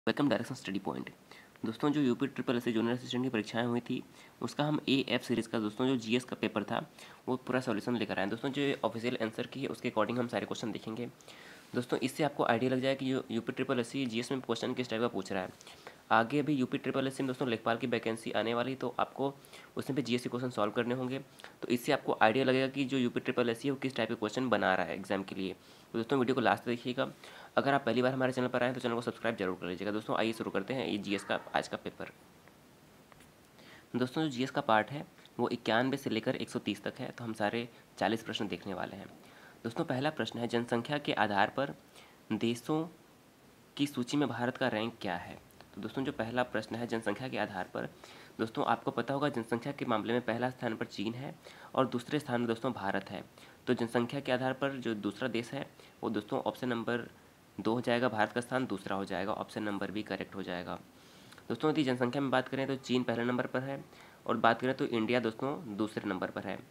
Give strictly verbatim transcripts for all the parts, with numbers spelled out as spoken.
Welcome direction study point. दोस्तों जो UP triple S junior assistant की परीक्षाएं हुई थी उसका हम ए एफ सीरीज़ का दोस्तों जो जीएस का पेपर था वो पूरा सॉल्यूशन लेकर आए। दोस्तों जो ऑफिशियल आंसर की है उसके अकॉर्डिंग हम सारे क्वेश्चन देखेंगे। दोस्तों इससे आपको आइडिया लग जाए कि जो यूपी ट्रिपल एस जीएस में क्वेश्चन किस टाइप का पूछ रहा है। आगे अभी यूपी ट्रिपल एस में दोस्तों लेखपाल की वैकेंसी आने वाली, तो आपको उसमें भी जीएस के क्वेश्चन सॉल्व करने होंगे। तो इससे आपको आइडिया लगेगा कि जो यूपी ट्रिपल एस है वो किस टाइप के क्वेश्चन बना रहा है एग्जाम के लिए। तो दोस्तों वीडियो को लास्ट तक देखिएगा। अगर आप पहली बार हमारे चैनल पर आए तो चैनल को सब्सक्राइब जरूर कर लीजिएगा। दोस्तों आइए शुरू करते हैं ये जीएस का आज का पेपर। दोस्तों जो जीएस का पार्ट है वो इक्यानवे से लेकर एक सौ तीस तक है, तो हम सारे चालीस प्रश्न देखने वाले हैं। दोस्तों पहला प्रश्न है, जनसंख्या के आधार पर देशों की सूची में भारत का रैंक क्या है। तो दोस्तों जो पहला प्रश्न है जनसंख्या के आधार पर, दोस्तों आपको पता होगा जनसंख्या के मामले में पहला स्थान पर चीन है और दूसरे स्थान में दोस्तों भारत है। तो जनसंख्या के आधार पर जो दूसरा देश है वो दोस्तों ऑप्शन नंबर दो हो जाएगा, भारत का स्थान दूसरा हो जाएगा, ऑप्शन नंबर भी करेक्ट हो जाएगा। दोस्तों यदि जनसंख्या में बात करें तो चीन पहले नंबर पर है और बात करें तो इंडिया दोस्तों दूसरे नंबर पर है।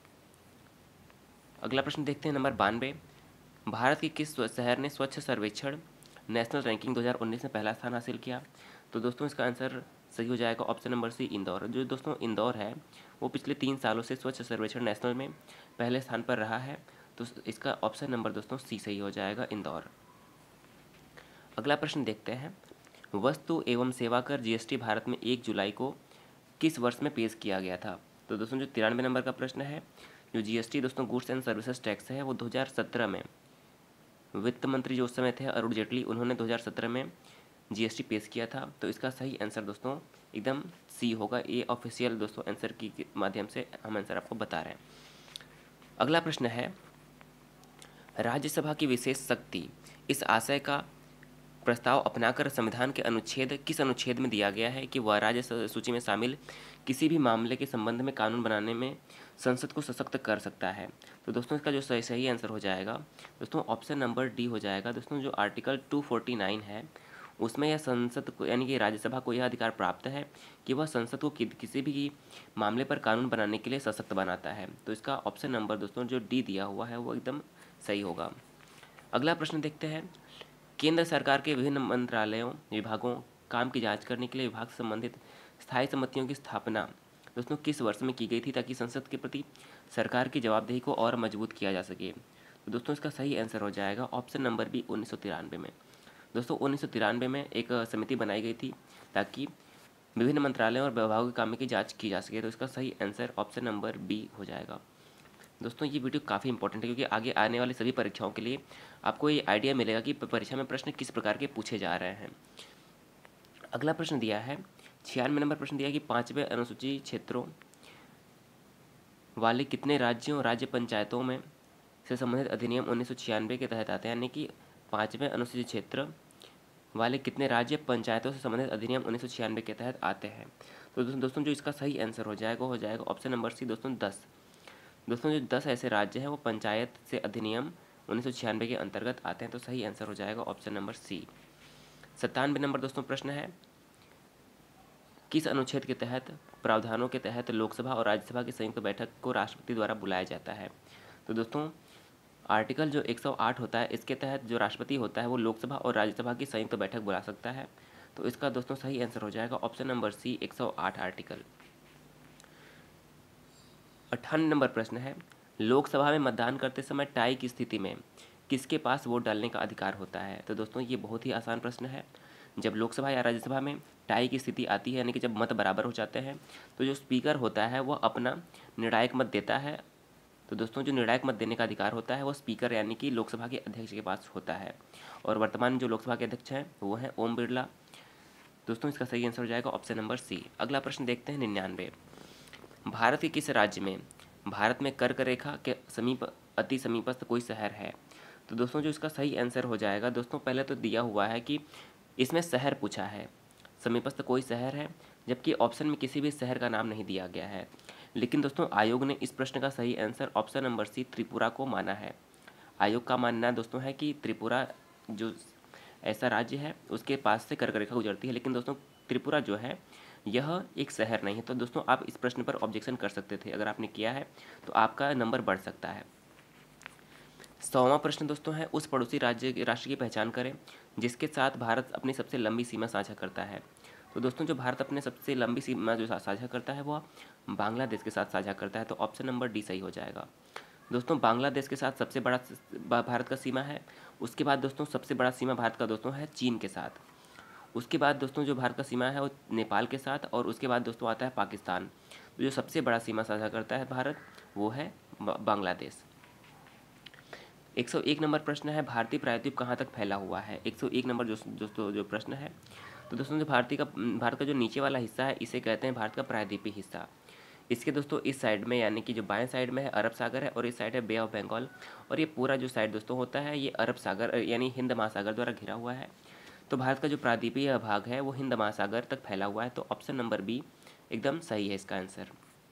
अगला प्रश्न देखते हैं, नंबर बानवे, भारत के किस शहर ने स्वच्छ सर्वेक्षण नेशनल रैंकिंग दो हज़ार उन्नीस में पहला स्थान हासिल किया। तो दोस्तों इसका आंसर सही हो जाएगा ऑप्शन नंबर सी, इंदौर। जो दोस्तों इंदौर है वो पिछले तीन सालों से स्वच्छ सर्वेक्षण नेशनल में पहले स्थान पर रहा है, तो इसका ऑप्शन नंबर दोस्तों सी सही हो जाएगा, इंदौर। अगला प्रश्न देखते हैं, वस्तु एवं सेवा कर जीएसटी भारत में एक जुलाई को किस वर्ष में पेश किया गया था। तो दोस्तों जो तिरानवे नंबर का प्रश्न है, जो जीएसटी दोस्तों गुड्स एंड सर्विसेज टैक्स है वो दो हज़ार सत्रह में वित्त मंत्री जो उस समय थे अरुण जेटली, उन्होंने दो हज़ार सत्रह में जीएसटी पेश किया था। तो इसका सही आंसर दोस्तों एकदम सी होगा। ये ऑफिशियल दोस्तों आंसर की माध्यम से हम आंसर आपको बता रहे हैं। अगला प्रश्न है, राज्यसभा की विशेष शक्ति इस आशय का प्रस्ताव अपनाकर संविधान के अनुच्छेद किस अनुच्छेद में दिया गया है कि वह राज्य सूची में शामिल किसी भी मामले के संबंध में कानून बनाने में संसद को सशक्त कर सकता है। तो दोस्तों इसका जो सही सही आंसर हो जाएगा दोस्तों ऑप्शन नंबर डी हो जाएगा। दोस्तों जो आर्टिकल दो सौ उनचास है उसमें यह संसद को यानी कि राज्यसभा को यह अधिकार प्राप्त है कि वह संसद को कि, किसी भी मामले पर कानून बनाने के लिए सशक्त बनाता है। तो इसका ऑप्शन नंबर दोस्तों जो डी दिया हुआ है वो एकदम सही होगा। अगला प्रश्न देखते हैं, केंद्र सरकार के विभिन्न मंत्रालयों विभागों काम की जांच करने के लिए विभाग से संबंधित स्थायी समितियों की स्थापना दोस्तों किस वर्ष में की गई थी ताकि संसद के प्रति सरकार की जवाबदेही को और मजबूत किया जा सके। तो दोस्तों इसका सही आंसर हो जाएगा ऑप्शन नंबर बी, उन्नीस सौ तिरानवे में। दोस्तों उन्नीस सौ तिरानवे में एक समिति बनाई गई थी ताकि विभिन्न मंत्रालयों और विभागों के काम की जाँच की जा सके। तो इसका सही आंसर ऑप्शन नंबर बी हो जाएगा। दोस्तों ये वीडियो काफ़ी इंपॉर्टेंट है क्योंकि आगे आने वाली सभी परीक्षाओं के लिए आपको ये आइडिया मिलेगा कि परीक्षा में प्रश्न किस प्रकार के पूछे जा रहे हैं। अगला प्रश्न दिया है, छियानवे नंबर प्रश्न दिया है कि पाँचवें अनुसूची क्षेत्रों वाले कितने राज्यों राज्य पंचायतों में से संबंधित अधिनियम उन्नीस सौ छियानवे के तहत आते हैं, यानी कि पाँचवें अनुसूचित क्षेत्र वाले कितने राज्य पंचायतों से संबंधित अधिनियम उन्नीस सौ छियानवे के तहत आते हैं। तो दोस्तों जो इसका सही आंसर हो जाएगा हो जाएगा ऑप्शन नंबर सी दोस्तों दस। दोस्तों जो दस ऐसे राज्य हैं वो पंचायत से अधिनियम उन्नीस सौ छियानवे के अंतर्गत आते हैं। तो सही आंसर हो जाएगा ऑप्शन नंबर सी। सत्तानवे नंबर दोस्तों प्रश्न है, किस अनुच्छेद के तहत प्रावधानों के तहत लोकसभा और राज्यसभा की संयुक्त बैठक को राष्ट्रपति द्वारा बुलाया जाता है। तो दोस्तों आर्टिकल जो एक सौ आठ होता है इसके तहत जो राष्ट्रपति होता है वो लोकसभा और राज्यसभा की संयुक्त बैठक बुला सकता है। तो इसका दोस्तों सही आंसर हो जाएगा ऑप्शन नंबर सी, एक सौ आठ आर्टिकल। अट्ठानवे नंबर प्रश्न है, लोकसभा में मतदान करते समय टाई की स्थिति में किसके पास वोट डालने का अधिकार होता है। तो दोस्तों ये बहुत ही आसान प्रश्न है। जब लोकसभा या राज्यसभा में टाई की स्थिति आती है यानी कि जब मत बराबर हो जाते हैं तो जो स्पीकर होता है वह अपना निर्णायक मत देता है। तो दोस्तों जो निर्णायक मत देने का अधिकार होता है वो स्पीकर यानी कि लोकसभा के अध्यक्ष के पास होता है, और वर्तमान जो लोकसभा के अध्यक्ष हैं वो हैं ओम बिरला। दोस्तों इसका सही आंसर हो जाएगा ऑप्शन नंबर सी। अगला प्रश्न देखते हैं, निन्यानवे, भारत के किस राज्य में भारत में कर्क रेखा के समीप अति समीपस्थ कोई शहर है। तो दोस्तों जो इसका सही आंसर हो जाएगा दोस्तों पहले तो दिया हुआ है कि इसमें शहर पूछा है, समीपस्थ कोई शहर है, जबकि ऑप्शन में किसी भी शहर का नाम नहीं दिया गया है। लेकिन दोस्तों आयोग ने इस प्रश्न का सही answer option number C Tripura को माना है। आयोग का मानना दोस्तों है कि त्रिपुरा जो ऐसा राज्य है उसके पास से कर्क रेखा गुजरती है, लेकिन दोस्तों त्रिपुरा जो है यह एक शहर नहीं है। तो दोस्तों आप इस प्रश्न पर ऑब्जेक्शन कर सकते थे, अगर आपने किया है तो आपका नंबर बढ़ सकता है। सौवां प्रश्न दोस्तों है, उस पड़ोसी राज्य राष्ट्र की पहचान करें जिसके साथ भारत अपनी सबसे लंबी सीमा साझा करता है। तो दोस्तों जो भारत अपने सबसे लंबी सीमा जो साझा करता है वो बांग्लादेश के साथ साझा करता है, तो ऑप्शन नंबर डी सही हो जाएगा। दोस्तों बांग्लादेश के साथ सबसे बड़ा भारत का सीमा है। उसके बाद दोस्तों सबसे बड़ा सीमा भारत का दोस्तों है चीन के साथ। उसके बाद दोस्तों जो भारत का सीमा है वो नेपाल के साथ, और उसके बाद दोस्तों आता है पाकिस्तान। तो जो सबसे बड़ा सीमा साझा करता है भारत वो है बांग्लादेश। एक सौ एक नंबर प्रश्न है, भारतीय प्रायद्वीप कहाँ तक फैला हुआ है। एक सौ एक नंबर जो दोस्तों जो प्रश्न है, तो दोस्तों जो भारतीय का भारत का जो नीचे वाला हिस्सा है इसे कहते हैं भारत का प्रायद्वीपीय हिस्सा। इसके दोस्तों इस साइड में यानी कि जो बाएं साइड में है अरब सागर है, और इस साइड है बे ऑफ बंगाल, और ये पूरा जो साइड दोस्तों होता है ये अरब सागर यानी हिंद महासागर द्वारा घिरा हुआ है। तो भारत का जो प्रायद्वीपीय भाग है वो हिंद महासागर तक फैला हुआ है, तो ऑप्शन नंबर बी एकदम सही है इसका आंसर।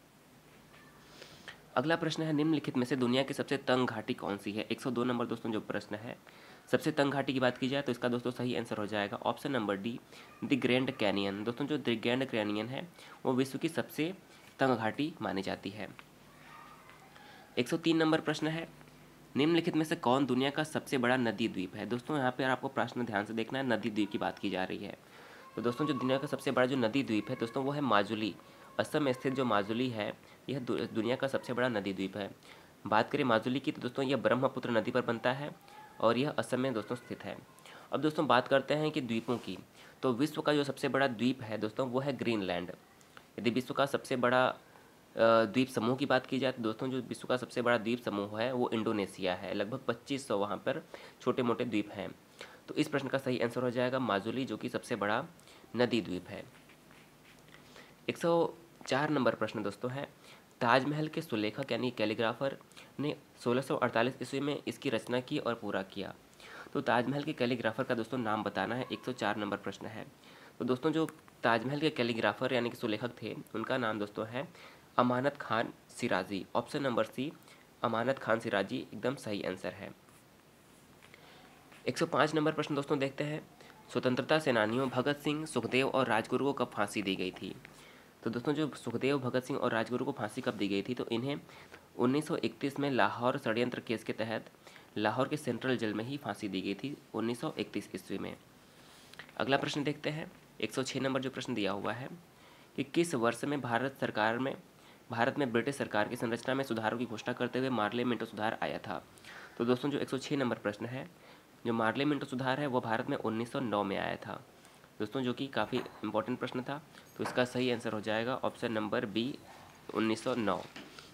अगला प्रश्न है, निम्नलिखित में से दुनिया की सबसे तंग घाटी कौन सी है। एक सौ दो नंबर दोस्तों जो प्रश्न है, सबसे तंग घाटी की बात की जाए तो इसका दोस्तों सही आंसर हो जाएगा option number D the Grand Canyon. दोस्तों जो द ग्रैंड कैनियन है वो विश्व की सबसे तंग घाटी मानी जाती है। एक सौ तीन नंबर प्रश्न है, निम्नलिखित में से कौन दुनिया का सबसे बड़ा नदी द्वीप है। दोस्तों यहाँ पर आपको प्रश्न ध्यान से देखना है, नदी द्वीप की बात की जा रही है। तो दोस्तों जो दुनिया का सबसे बड़ा जो नदी द्वीप है दोस्तों वो है माजुली। असम में स्थित जो माजुली है यह दुनिया का सबसे बड़ा नदी द्वीप है। बात करें माजुली की तो दोस्तों यह ब्रह्मपुत्र नदी पर बनता है और यह असम में दोस्तों स्थित है। अब दोस्तों बात करते हैं कि द्वीपों की, तो विश्व का जो सबसे बड़ा द्वीप है दोस्तों वो है ग्रीनलैंड। यदि विश्व का सबसे बड़ा द्वीप समूह की बात की जाए तो दोस्तों जो विश्व का सबसे बड़ा द्वीप समूह है वो इंडोनेशिया है। लगभग पच्चीस सौ वहाँ पर छोटे मोटे द्वीप हैं। तो इस प्रश्न का सही आंसर हो जाएगा माजुली, जो कि सबसे बड़ा नदी द्वीप है। एक सौ चार नंबर प्रश्न दोस्तों है, ताजमहल के सुलेखक यानी कैलीग्राफर ने सोलह सौ अड़तालीस ईस्वी में इसकी रचना की और पूरा किया। तो ताजमहल के कैलीग्राफर का दोस्तों नाम बताना है, एक सौ चार नंबर प्रश्न है। तो दोस्तों जो ताजमहल के कैलीग्राफर यानी कि सुलेखक थे उनका नाम दोस्तों है Amanat Khan Siraji. Option number C Amanat Khan Siraji एकदम सही आंसर है। एक सौ पाँच नंबर प्रश्न दोस्तों देखते हैं, स्वतंत्रता सेनानियों भगत सिंह, सुखदेव और राजगुरु को कब फांसी दी गई थी। तो दोस्तों जो सुखदेव, भगत सिंह और राजगुरु को फांसी कब दी गई थी, तो इन्हें उन्नीस सौ इकतीस में लाहौर षड्यंत्र केस के तहत लाहौर के सेंट्रल जेल में ही फांसी दी गई थी उन्नीस सौ इकतीस ईस्वी में। अगला प्रश्न देखते हैं, एक सौ छः नंबर जो प्रश्न दिया हुआ है कि किस वर्ष में भारत सरकार में भारत में ब्रिटिश सरकार की संरचना में सुधारों की घोषणा करते हुए मार्लियामेंटो सुधार आया था। तो दोस्तों जो एक सौ छः नंबर प्रश्न है, जो मार्लियामेंटो सुधार है वो भारत में उन्नीस सौ नौ में आया था दोस्तों, जो कि काफ़ी इंपॉर्टेंट प्रश्न था। तो इसका सही आंसर हो जाएगा ऑप्शन नंबर बी उन्नीस सौ नौ।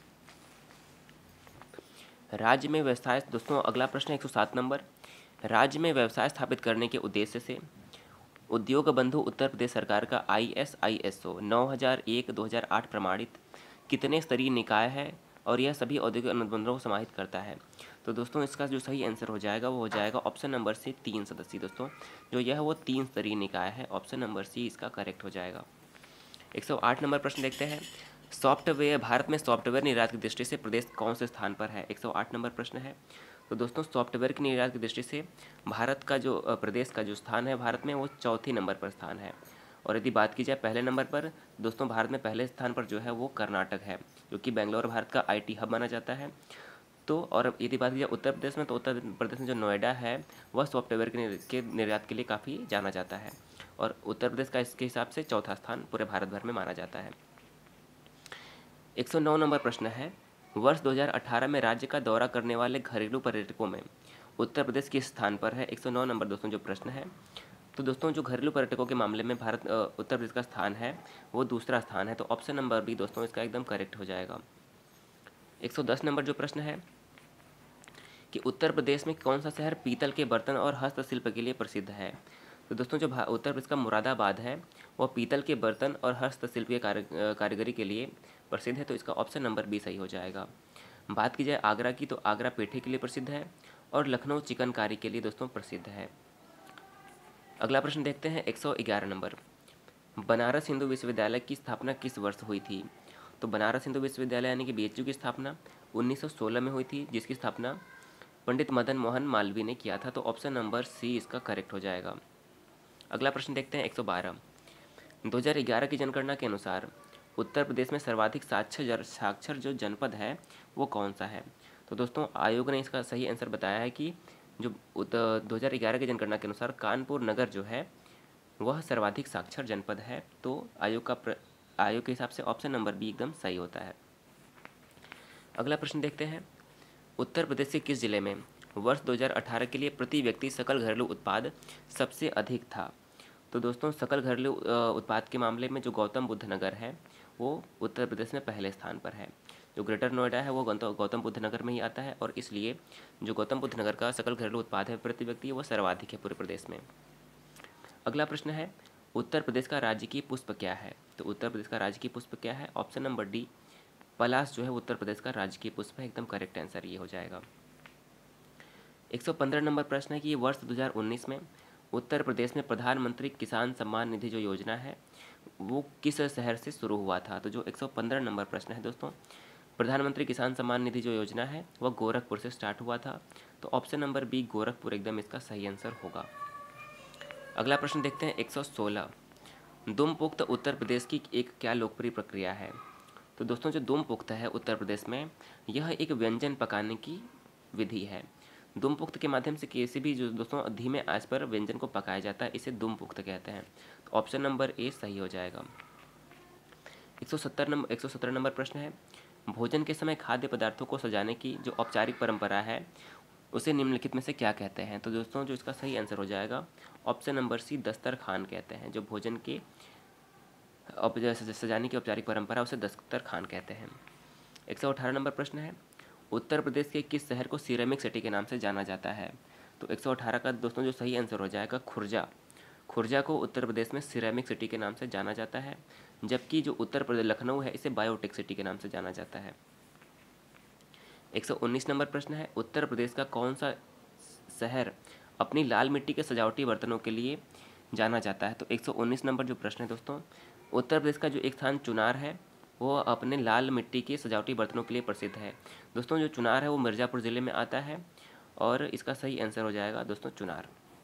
राज्य में व्यवसाय दोस्तों अगला प्रश्न एक सौ सात नंबर, राज्य में व्यवसाय स्थापित करने के उद्देश्य से उद्योग बंधु उत्तर प्रदेश सरकार का I S I S O नौ हज़ार एक दो हज़ार आठ प्रमाणित कितने स्तरीय निकाय है और यह सभी औद्योगिक अनुबंधों को समाहित करता है। तो दोस्तों इसका जो सही आंसर हो जाएगा वो हो जाएगा ऑप्शन नंबर सी तीन सदस्यीय। दोस्तों जो यह वो तीन स्तरीय निकाय है, ऑप्शन नंबर सी इसका करेक्ट हो जाएगा। एक सौ आठ नंबर प्रश्न देखते हैं, सॉफ्टवेयर भारत में सॉफ्टवेयर निर्यात की दृष्टि से प्रदेश कौन से स्थान पर है। एक सौ आठ नंबर प्रश्न है। तो दोस्तों सॉफ्टवेयर की निर्यात की दृष्टि से भारत का जो प्रदेश का जो स्थान है भारत में वो चौथी नंबर पर स्थान है। और यदि बात की जाए पहले नंबर पर दोस्तों भारत में पहले स्थान पर जो है वो कर्नाटक है, जो कि बेंगलोर भारत का आईटी हब माना जाता है। तो और यदि बात की जाए उत्तर प्रदेश में तो उत्तर प्रदेश में जो नोएडा है वह सॉफ्टवेयर के निर्यात के लिए काफ़ी जाना जाता है, और उत्तर प्रदेश का इसके हिसाब से चौथा स्थान पूरे भारत भर में माना जाता है। एक सौ नौ नंबर प्रश्न है, वर्ष दो हज़ार अठारह में राज्य का दौरा करने वाले घरेलू पर्यटकों में उत्तर प्रदेश किस स्थान पर है। एक सौ नौ नंबर दोस्तों जो प्रश्न है, तो दोस्तों जो घरेलू पर्यटकों के मामले में भारत उत्तर प्रदेश का स्थान है वो दूसरा स्थान है। तो ऑप्शन नंबर बी दोस्तों इसका एकदम करेक्ट हो जाएगा। एक सौ दस नंबर जो प्रश्न है कि उत्तर प्रदेश में कौन सा शहर पीतल के बर्तन और हस्तशिल्प के लिए प्रसिद्ध है। तो दोस्तों जो उत्तर प्रदेश का मुरादाबाद है वह पीतल के बर्तन और हस्तशिल्प के कारीगरी के लिए प्रसिद्ध है। तो इसका ऑप्शन नंबर बी सही हो जाएगा। बात की जाए आगरा की, तो आगरा पेठे के लिए प्रसिद्ध है और लखनऊ चिकनकारी के लिए दोस्तों प्रसिद्ध है। अगला प्रश्न देखते हैं एक सौ ग्यारह नंबर, बनारस हिंदू विश्वविद्यालय की स्थापना किस वर्ष हुई थी। तो बनारस हिंदू विश्वविद्यालय यानी कि बी एच यू की स्थापना उन्नीस सौ सोलह में हुई थी, जिसकी स्थापना पंडित मदन मोहन मालवीय ने किया था। तो ऑप्शन नंबर सी इसका करेक्ट हो जाएगा। अगला प्रश्न देखते हैं एक सौ बारह, दो हज़ार ग्यारह की जनगणना के अनुसार उत्तर प्रदेश में सर्वाधिक साक्षर साक्षर जो जनपद है वो कौन सा है। तो दोस्तों आयोग ने इसका सही आंसर बताया है कि जो दो हज़ार ग्यारह की जनगणना के अनुसार कानपुर नगर जो है वह सर्वाधिक साक्षर जनपद है। तो आयोग का प्र, आयोग के हिसाब से ऑप्शन नंबर बी एकदम सही होता है। अगला प्रश्न देखते हैं, उत्तर प्रदेश के किस जिले में वर्ष दो हज़ार अठारह के लिए प्रति व्यक्ति सकल घरेलू उत्पाद सबसे अधिक था? तो दोस्तों सकल घरेलू उत्पाद के मामले में जो गौतम बुद्ध नगर है वो उत्तर प्रदेश में पहले स्थान पर है। जो ग्रेटर नोएडा है वो गौतम बुद्ध नगर में ही आता है और इसलिए जो गौतम बुद्ध नगर का सकल घरेलू उत्पाद है प्रति व्यक्ति वो सर्वाधिक है पूरे प्रदेश में। अगला प्रश्न है, उत्तर प्रदेश का राजकीय पुष्प क्या है? तो उत्तर प्रदेश का राजकीय पुष्प क्या है? ऑप्शन नंबर डी पलाश जो है उत्तर प्रदेश का राजकीय पुष्प है, एकदम करेक्ट आंसर ये हो जाएगा। एक सौ पंद्रह नंबर प्रश्न है कि वर्ष दो हज़ार उन्नीस में उत्तर प्रदेश में प्रधानमंत्री किसान सम्मान निधि जो योजना है वो किस शहर से शुरू हुआ था? तो जो एक सौ पंद्रह नंबर प्रश्न है दोस्तों, प्रधानमंत्री किसान सम्मान निधि जो योजना है वह गोरखपुर से स्टार्ट हुआ था। तो ऑप्शन नंबर बी गोरखपुर एकदम इसका सही आंसर होगा। अगला प्रश्न देखते हैं एक सौ सोलह, दुमपुक्त उत्तर प्रदेश की एक क्या लोकप्रिय प्रक्रिया है? तो दोस्तों जो दुमपुक्त है उत्तर प्रदेश में यह एक व्यंजन पकाने की विधि है। दुमपुक्त के माध्यम से किसी भी जो दोस्तों धीमे आंच पर व्यंजन को पकाया जाता है इसे दुमपुक्त कहते हैं। तो ऑप्शन नंबर ए सही हो जाएगा। एक सौ सत्तर नंबर एक सौ सत्रह नंबर प्रश्न है, भोजन के समय खाद्य पदार्थों को सजाने की जो औपचारिक परंपरा है उसे निम्नलिखित में से क्या कहते हैं? तो दोस्तों जो इसका सही आंसर हो जाएगा ऑप्शन नंबर सी दस्तरखान कहते हैं। जो भोजन के सजाने की औपचारिक परंपरा उसे दस्तरखान कहते हैं। एक सौ अठारह नंबर प्रश्न है, उत्तर प्रदेश के किस शहर को सिरेमिक सिटी के नाम से जाना जाता है? तो एक सौ अठारह का दोस्तों जो सही आंसर हो जाएगा खुर्जा। खुर्जा को उत्तर प्रदेश में सिरेमिक सिटी के नाम से जाना जाता है, जबकि जो उत्तर प्रदेश लखनऊ है इसे बायोटेक सिटी के नाम से जाना जाता है। एक सौ उन्नीस नंबर प्रश्न है, उत्तर प्रदेश का कौन सा शहर अपनी लाल मिट्टी के सजावटी बर्तनों के लिए जाना जाता है? तो एक सौ उन्नीस नंबर जो प्रश्न है दोस्तों, उत्तर प्रदेश का जो एक स्थान चुनार है वो अपने लाल मिट्टी के सजावटी बर्तनों के लिए प्रसिद्ध है। दोस्तों जो चुनार है वो मिर्ज़ापुर ज़िले में आता है और इसका सही आंसर हो जाएगा दोस्तों चुनार।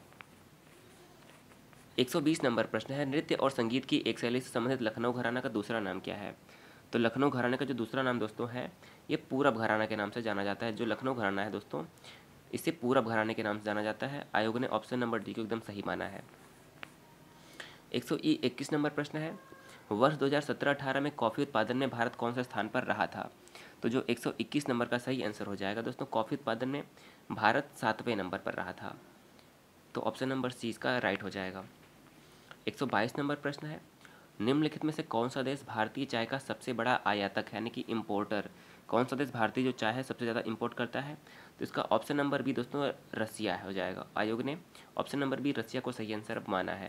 एक सौ बीस नंबर प्रश्न है, नृत्य और संगीत की एक शैली से संबंधित लखनऊ घराना का दूसरा नाम क्या है? तो लखनऊ घराने का जो दूसरा नाम दोस्तों है ये पूरब घराना के नाम से जाना जाता है। जो लखनऊ घराना है दोस्तों इसे पूरब घराने के नाम से जाना जाता है। आयोग ने ऑप्शन नंबर डी को एकदम सही माना है। एक सौ इक्कीस नंबर प्रश्न है, वर्ष दो हज़ार सत्रह अठारह में कॉफ़ी उत्पादन में भारत कौन से स्थान पर रहा था? तो जो एक सौ इक्कीस नंबर का सही आंसर हो जाएगा दोस्तों, कॉफ़ी उत्पादन में भारत सातवें नंबर पर रहा था। तो ऑप्शन नंबर सी इसका राइट हो जाएगा। एक सौ बाईस नंबर प्रश्न है, निम्नलिखित में से कौन सा देश भारतीय चाय का सबसे बड़ा आयातक है यानी कि इम्पोर्टर? कौन सा देश भारतीय जो चाय है सबसे ज़्यादा इंपोर्ट करता है? तो इसका ऑप्शन नंबर बी दोस्तों रसिया हो जाएगा। आयोग ने ऑप्शन नंबर बी रसिया को सही आंसर माना है।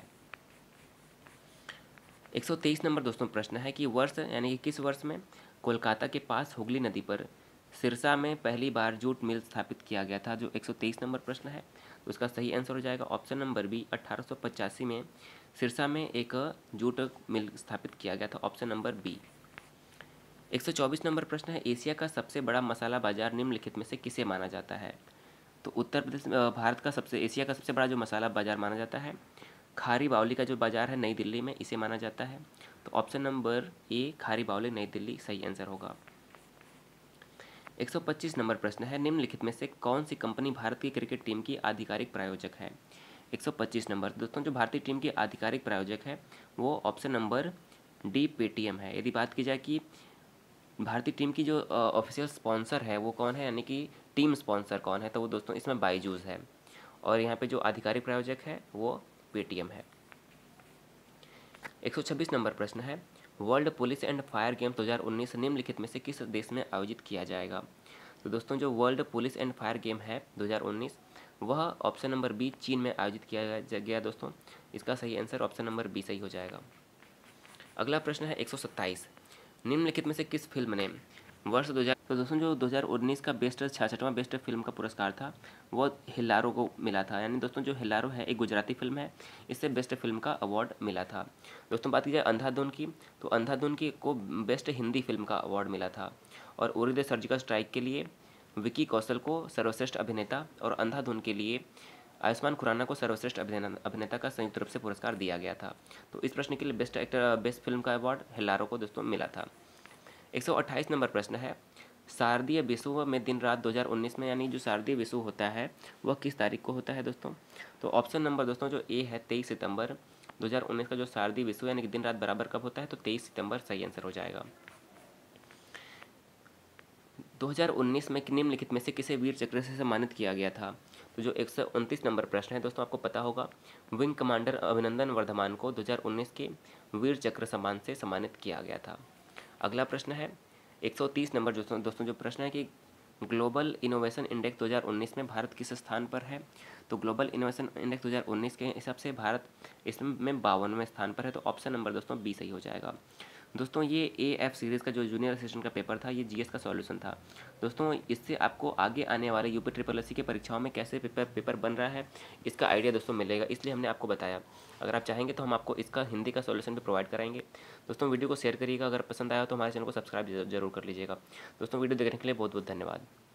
एक सौ तेईस नंबर दोस्तों प्रश्न है कि वर्ष यानी कि किस वर्ष में कोलकाता के पास हुगली नदी पर सिरसा में पहली बार जूट मिल स्थापित किया गया था? जो एक सौ तेईस नंबर प्रश्न है तो इसका सही आंसर हो जाएगा ऑप्शन नंबर बी अठारह सौ पचासी में सिरसा में एक जूट मिल स्थापित किया गया था। Option number B. एक सौ चौबीस नंबर प्रश्न है, एशिया का सबसे बड़ा मसाला बाजार निम्नलिखित में से किसे माना जाता है? तो उत्तर प्रदेश भारत का सबसे एशिया का सबसे बड़ा जो मसाला बाजार माना जाता है खारी बावली का जो बाजार है नई दिल्ली में इसे माना जाता है। तो ऑप्शन नंबर ए खारी बावली नई दिल्ली सही आंसर होगा। एक सौ पच्चीस नंबर प्रश्न है, निम्नलिखित में से कौन सी कंपनी भारत की क्रिकेट टीम की आधिकारिक प्रायोजक है? एक सौ पच्चीस नंबर दोस्तों जो भारतीय टीम की आधिकारिक प्रायोजक है वो ऑप्शन नंबर डी पेटीएम है। यदि बात की जाए कि भारतीय टीम की जो ऑफिशियल स्पॉन्सर है वो कौन है यानी कि टीम स्पॉन्सर कौन है, तो वो दोस्तों इसमें बाईजूस है और यहाँ पे जो आधिकारिक प्रायोजक है वो पेटीएम है। एक सौ छब्बीस नंबर प्रश्न है, world police and fire game दो हज़ार उन्नीस निम्नलिखित में से किस देश में आयोजित किया जाएगा? तो दोस्तों जो world police and fire game है दो हज़ार उन्नीस वह ऑप्शन नंबर बी चीन में आयोजित किया गया दोस्तों। इसका सही आंसर ऑप्शन नंबर बी सही हो जाएगा। अगला प्रश्न है एक सौ सत्ताईस, निम्नलिखित में से किस फिल्म ने वर्ष दो हज़ार तो दोस्तों जो दो हज़ार उन्नीस का बेस्ट छियासठवां बेस्ट फिल्म का पुरस्कार था वो हिलारो को मिला था। यानी दोस्तों जो हिलारो है एक गुजराती फिल्म है, इससे बेस्ट फिल्म का अवार्ड मिला था। दोस्तों बात की जाए अंधाधुन की तो अंधाधुन की को बेस्ट हिंदी फिल्म का अवार्ड मिला था और उरी द सर्जिकल स्ट्राइक के लिए विकी कौशल को सर्वश्रेष्ठ अभिनेता और अंधाधुन के लिए आयुष्मान खुराना को सर्वश्रेष्ठ अभिनेता का संयुक्त रूप से पुरस्कार दिया गया था। तो इस प्रश्न के लिए बेस्ट एक्टर बेस्ट फिल्म का अवार्ड हिलारो को दोस्तों मिला था। एक सौ अट्ठाईस नंबर प्रश्न है, शारदीय विषुव में दिन रात दो हज़ार उन्नीस में, यानी जो शारदीय विषुव होता है वह किस तारीख को होता है दोस्तों? तो ऑप्शन नंबर दोस्तों जो ए है तेईस सितंबर दो हज़ार उन्नीस का जो शारदीय विषुव यानी कि दिन रात बराबर कब होता है, तो तेईस सितंबर सही आंसर हो जाएगा। दो हज़ार उन्नीस में निम्नलिखित में से किसे वीर चक्र से सम्मानित किया गया था? तो जो एक सौ उनतीस नंबर प्रश्न है दोस्तों, आपको पता होगा विंग कमांडर अभिनंदन वर्धमान को दो हज़ार उन्नीस के वीर चक्र सम्मान से सम्मानित किया गया था। अगला प्रश्न है एक सौ तीस नंबर दोस्तों दोस्तों जो प्रश्न है कि ग्लोबल इनोवेशन इंडेक्स दो हज़ार उन्नीस में भारत किस स्थान पर है? तो ग्लोबल इनोवेशन इंडेक्स दो हज़ार उन्नीस के हिसाब से भारत इसमें बावनवें स्थान पर है। तो ऑप्शन नंबर दोस्तों बी सही हो जाएगा। दोस्तों ये ए एफ सीरीज़ का जो जूनियर असिस्टेंट का पेपर था, ये जीएस का सॉल्यूशन था दोस्तों। इससे आपको आगे आने वाले यूपी ट्रिपल एस सी के परीक्षाओं में कैसे पेपर पेपर बन रहा है इसका आइडिया दोस्तों मिलेगा, इसलिए हमने आपको बताया। अगर आप चाहेंगे तो हम आपको इसका हिंदी का सॉल्यूशन भी प्रोवाइड कराएंगे। दोस्तों वीडियो को शेयर करिएगा, अगर पसंद आया तो हमारे चैनल को सब्सक्राइब जरूर कर लीजिएगा। दोस्तों वीडियो देखने के लिए बहुत बहुत धन्यवाद।